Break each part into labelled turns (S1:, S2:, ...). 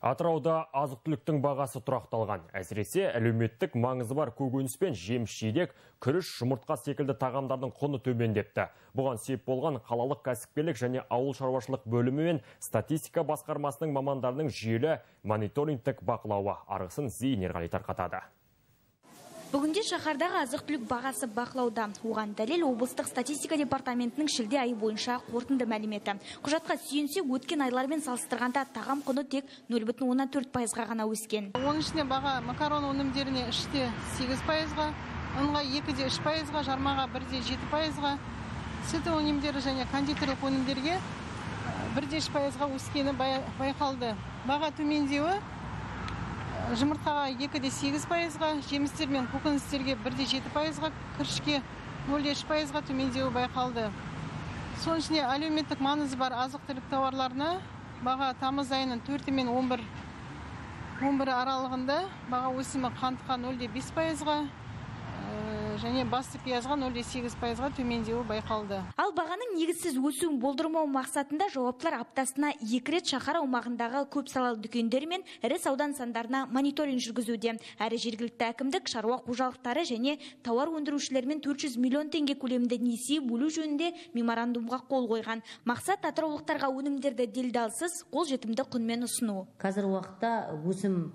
S1: Атырауда азық-түліктің бағасы тұрақталған. Әсіресе әлеуметтік маңызы бар көкөніс пен жеміс-жидек, күріш, жұмыртқа секілді тағамдардың құны төмендепті. Бұған сеп болған қалалық кәсіпкерлік және ауыл шаруашылық бөлімі мен статистика басқармасының мамандарының жүйелі мониторингтік бақылауы. Арғысын Зейін Ерғали тарқатады.
S2: Бүгінде шаһардағы азық-түлік бағасы бақылауда. Оған дәлел облыстық статистика департаментінің шілде айы бойынша қорытынды мәліметі. Құжатқа сүйенсе, өткен айлармен салыстырғанда тағам құны тек 0,14%-ға ғана өскен.
S3: Оның ішінде баға макарон өнімдеріне 3,8%-ға, ұнға 2,3%-ға, жармаға 1,7%-ға, сүт өнімдері және кондитерлік өнімдерге 1,3%-ға өскені байқалды. Баға төмендеуі жұмыртқаға 2,8%-ға, жемістер мен көкөністерге 1,7%-ға, күрішке 0,3%-ға төмендеуі байқалды. Соның ішінде әлеуметтік маңызы бар азық-түлік тауарларына баға тамыз айының 4 мен 11 аралығында баға өсімі қантқа 0,5%-ға және басты пиязға 0,8%-ға төмендеуі байқалды.
S2: Ал бағаның негізсіз өсуін болдырмау мақсатында жауаптылар аптасына 2 рет шаһар аумағындағы көп салалы дүкендер мен ірі сауда нысандарына мониторинг жүргізуде. Әрі жергілікті әкімдік шаруа қожалықтары және тауар өндірушілермен 400 миллион теңге көлемінде несие бөлу жөнінде меморандумға қол қойған. Мақсат атыраулықтарға өнімдерді делдалсыз, қолжетімді құнмен ұсыну.
S4: Қазір уақытта өсім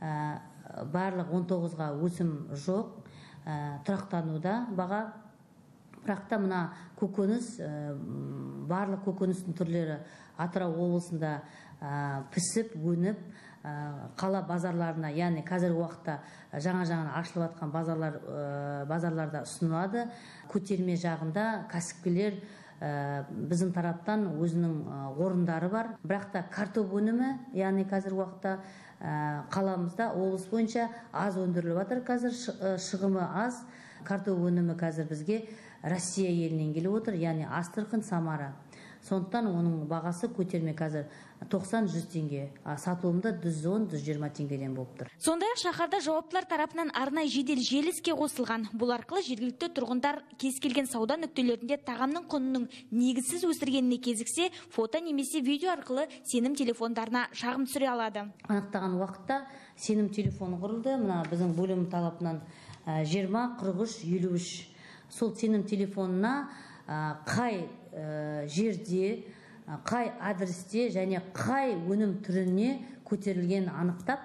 S4: барлық 19-ға өсім жоқ. Тұрақтануда баға, бірақ та мына көкөніс, барлық көкөністің түрлері Атырау облысында пісіп, өніп, қала базарларына, яғни қазіргі уақытта жаңа ашылып жатқан базарларда ұсынылады. Көтерме жағында кәсіпкерлер біздің тараптан өзінің орындары бар. Бірақ та картоп өнімі, яғни қазіргі уақытта қаламызда облыс бойынша аз өндіріліп жатыр. Қазір шығымы аз. Картоп өнімі қазір бізге Россия елінен келіп отыр, яғни Астрахань, Самара. Сондықтан оның бағасы көтерме қазір 90-100 теңге, сатылымда 110-120 теңгеден болып тұр.
S2: Сондай-ақ шаһарда жауаптылар тарапынан арнайы жедел желі іске қосылған. Бұл арқылы жергілікті тұрғындар кез келген сауда нүктелерінде тағамның құнының негізсіз өсіргеніне кезіксе, фото немесе видео арқылы сенім телефондарына шағым түсіре алады.
S4: Анықтаған уақытта сенім телефоны құрылды. Мына біздің бөлім талапынан 20 43 53. Сол сенім телефонына қай жерде, қай адресте және қай өнім түріне көтерілген анықтап,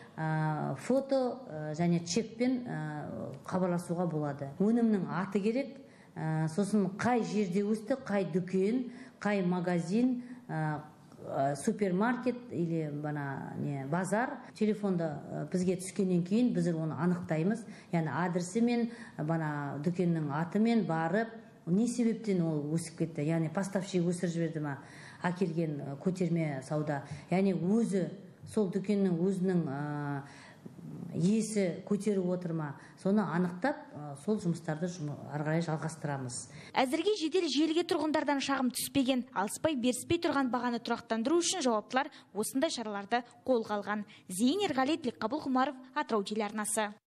S4: фото және чекпен хабарласуға болады. Өнімнің аты керек, сосын қай жерде өсті, қай дүкен, қай магазин, супермаркет или базар. Телефонда бізге түскеннен кейін біз оны анықтаймыз. Яғни адресімен, дүкеннің атымен барып, не себептен ол өсіп кетті? Яғни поставщик өсіріп жіберді ма, әкелген көтерме сауда. Яғни өзі, сол дүкеннің өзінің иесі көтеріп отыр ма, соны анықтап, сол жұмыстарды ары қарай жалғастырамыз.
S2: Әзірге жедел желіге тұрғындардан шағым түспеген, алыспай беріспей тұрған бағаны тұрақтандыру үшін жауаптылар осындай шараларды қолға алған. Зейін Ерғали, Тілекқабыл Құмаров, Атырау телеарнасы.